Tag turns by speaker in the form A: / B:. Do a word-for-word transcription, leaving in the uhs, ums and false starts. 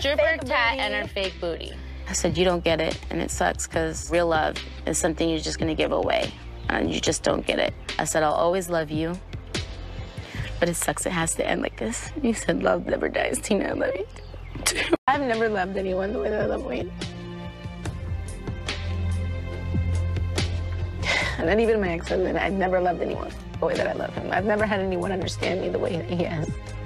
A: stripper
B: fake
A: tat
B: booty.
A: and her fake booty.
C: I said, you don't get it, and it sucks, because real love is something you're just gonna give away, and you just don't get it. I said, I'll always love you, but it sucks it has to end like this. He said, love never dies, Tina, I love you too. I've never loved anyone the way that I love Wayne. And then even my ex-husband, I've never loved anyone the way that I love him. I've never had anyone understand me the way that he has.